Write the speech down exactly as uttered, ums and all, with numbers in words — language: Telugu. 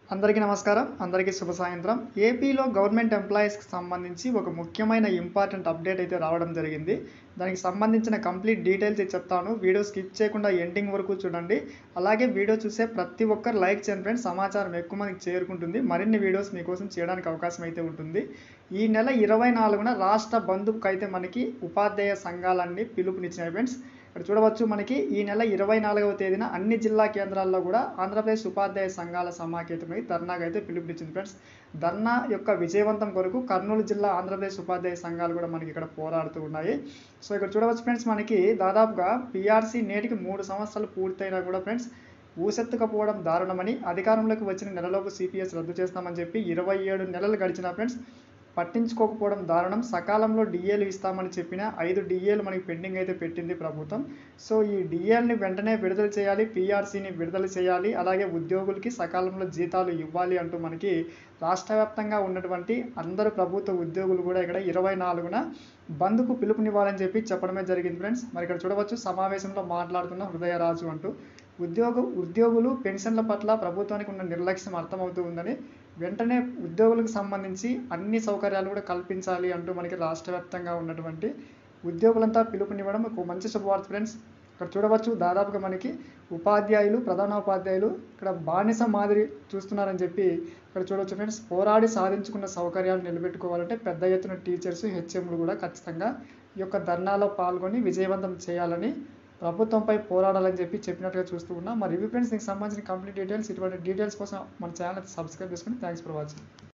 అందరికీ నమస్కారం. అందరికీ శుభ సాయంత్రం. ఏపీలో గవర్నమెంట్ ఎంప్లాయీస్‌కి సంబంధించి ఒక ముఖ్యమైన ఇంపార్టెంట్ అప్డేట్ అయితే రావడం జరిగింది. దానికి సంబంధించిన కంప్లీట్ డీటెయిల్స్ అయితే చెప్తాను. వీడియో స్కిప్ చేయకుండా ఎండింగ్ వరకు చూడండి. అలాగే వీడియో చూసే ప్రతి ఒక్కరు లైక్ చేయండి ఫ్రెండ్స్. సమాచారం ఎక్కువ మందికి చేరుకుంటుంది. మరిన్ని వీడియోస్ మీకోసం చేయడానికి అవకాశం అయితే ఉంటుంది. ఈ నెల ఇరవై నాలుగున రాష్ట్ర బంధుకు అయితే మనకి ఉపాధ్యాయ సంఘాలన్నీ పిలుపునిచ్చినాయి ఫ్రెండ్స్. ఇక్కడ చూడవచ్చు మనకి ఈ నెల ఇరవై నాలుగవ తేదీన అన్ని జిల్లా కేంద్రాల్లో కూడా ఆంధ్రప్రదేశ్ ఉపాధ్యాయ సంఘాల సమాఖ్యతమై ధర్నాకు అయితే పిలుపునిచ్చింది ఫ్రెండ్స్. ధర్నా యొక్క విజయవంతం కొరకు కర్నూలు జిల్లా ఆంధ్రప్రదేశ్ ఉపాధ్యాయ సంఘాలు కూడా మనకి ఇక్కడ పోరాడుతూ ఉన్నాయి. సో ఇక్కడ చూడవచ్చు ఫ్రెండ్స్, మనకి దాదాపుగా పిఆర్సీ నేటికి మూడు సంవత్సరాలు పూర్తయినా కూడా ఫ్రెండ్స్ ఊసెత్తుకపోవడం దారుణమని, అధికారంలోకి వచ్చిన నెలలోపు సిపిఎస్ రద్దు చేస్తామని చెప్పి ఇరవై ఏడు నెలలు గడిచిన ఫ్రెండ్స్ పట్టించుకోకపోవడం దారుణం. సకాలంలో డిఏలు ఇస్తామని చెప్పిన ఐదు డిఏలు మనకి పెండింగ్ అయితే పెట్టింది ప్రభుత్వం. సో ఈ డిఏలని వెంటనే విడుదల చేయాలి, పిఆర్సీని విడుదల చేయాలి, అలాగే ఉద్యోగులకి సకాలంలో జీతాలు ఇవ్వాలి అంటూ మనకి రాష్ట్ర వ్యాప్తంగా ఉన్నటువంటి అందరు ప్రభుత్వ ఉద్యోగులు కూడా ఇక్కడ ఇరవై నాలుగున బంద్కు పిలుపునివ్వాలని చెప్పి చెప్పడమే జరిగింది ఫ్రెండ్స్. మరి ఇక్కడ చూడవచ్చు, సమావేశంలో మాట్లాడుతున్న హృదయరాజు అంటూ ఉద్యోగ ఉద్యోగులు పెన్షన్ల పట్ల ప్రభుత్వానికి ఉన్న నిర్లక్ష్యం అర్థమవుతూ ఉందని, వెంటనే ఉద్యోగులకు సంబంధించి అన్ని సౌకర్యాలు కూడా కల్పించాలి అంటూ మనకి రాష్ట్ర వ్యాప్తంగా ఉన్నటువంటి ఉద్యోగులంతా పిలుపునివ్వడం ఒక మంచి శుభవార్త ఫ్రెండ్స్. ఇక్కడ చూడవచ్చు, దాదాపుగా మనకి ఉపాధ్యాయులు, ప్రధానోపాధ్యాయులు ఇక్కడ బానిస మాదిరి చూస్తున్నారని చెప్పి ఇక్కడ చూడవచ్చు ఫ్రెండ్స్. పోరాడి సాధించుకున్న సౌకర్యాలు నిలబెట్టుకోవాలంటే పెద్ద ఎత్తున టీచర్స్, హెచ్ఎంలు కూడా ఖచ్చితంగా ఈ యొక్క ధర్నాలో పాల్గొని విజయవంతం చేయాలని, ప్రభుత్వంపై పోరాడాలని చెప్పి చెప్పినట్టుగా చూస్తూ ఉన్నాం. మరి ఇవి ఫ్రెండ్స్, దీనికి సంబంధించిన కంప్లీట్ డీటెయిల్స్. ఇటువంటి డీటెయిల్స్ కోసం మన ఛానల్ సబ్స్క్రైబ్ చేసుకుని థ్యాంక్స్ ఫర్ వాచింగ్.